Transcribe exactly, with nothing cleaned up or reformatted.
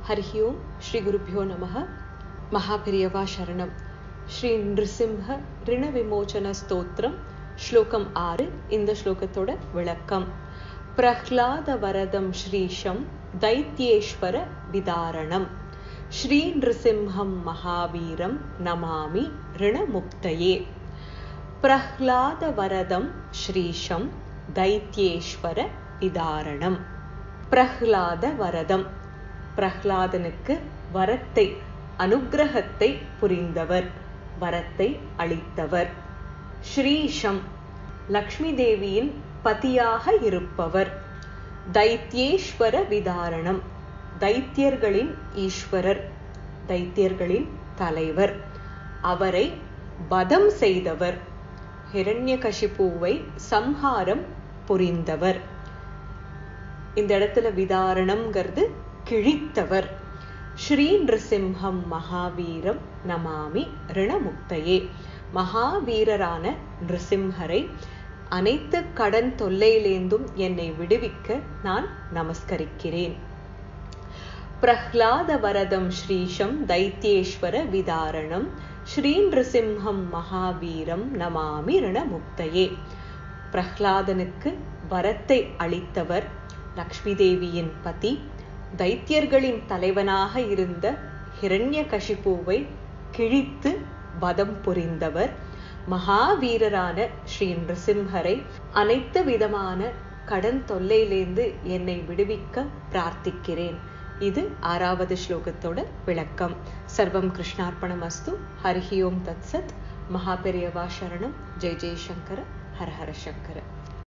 ஹரி ஓம் ஸ்ரீ குருபியோ நமஹ. மகாபெரியவா சரணம். ஸ்ரீ நிருசிம்ஹ ரிண விமோச்சன ஸ்தோத்திரம் ஸ்லோகம் ஆறு. இந்த ஸ்லோகத்தோட விளக்கம். பிரஹ்லாத வரதம் ஸ்ரீஷம் தைத்யேஸ்வர விதாரணம் ஸ்ரீ நிருசிம்ஹம் மகாவீரம் நமாமி ரிணமுக்தயே. பிரஹ்லாத வரதம் ஸ்ரீஷம் தைத்யேஸ்வர விதாரணம். பிரஹ்லாத வரதம், பிரஹ்லாதனுக்கு வரத்தை, அனுக்கிரகத்தை புரிந்தவர், வரத்தை அளித்தவர். ஸ்ரீஷம், லக்ஷ்மி தேவியின் பதியாக இருப்பவர். தைத்யேஸ்வர விதாரணம், தைத்தியர்களின் ஈஸ்வரர், தைத்தியர்களின் தலைவர். அவரை வதம் செய்தவர், ஹிரண்யகசிபுவை சம்ஹாரம் புரிந்தவர். இந்த இடத்துல விதாரணம்ங்கிறது கிழித்தவர். ஸ்ரீ நிருசிம்ஹம் மகாவீரம் நமாமி ரிணமுக்தயே. மகாவீரரான நிருசிம்ஹரை அனைத்து கடன் தொல்லையிலேந்தும் என்னை விடுவிக்க நான் நமஸ்கரிக்கிறேன். பிரஹ்லாத வரதம் ஸ்ரீஷம் தைத்யேஸ்வர விதாரணம் ஸ்ரீ நிருசிம்ஹம் மகாவீரம் நமாமி ரிணமுக்தயே. பிரஹ்லாதனுக்கு வரத்தை அளித்தவர், லக்ஷ்மி தேவியின் பதி, தைத்தியர்களின் தலைவனாக இருந்த ஹிரண்யகசிபுவை கிழித்து வதம் புரிந்தவர். மகாவீரரான ஸ்ரீ நிருசிம்ஹரை அனைத்து விதமான கடன் தொல்லையிலிருந்து என்னை விடுவிக்க பிரார்த்திக்கிறேன். இது ஆறாவது ஸ்லோகத்தோட விளக்கம். சர்வம் கிருஷ்ணார்ப்பணமஸ்து. ஹரி ஓம் தத்சத். மகாபெரியவா சரணம். ஜெய் ஜெய் சங்கர. ஹர ஹர சங்கர.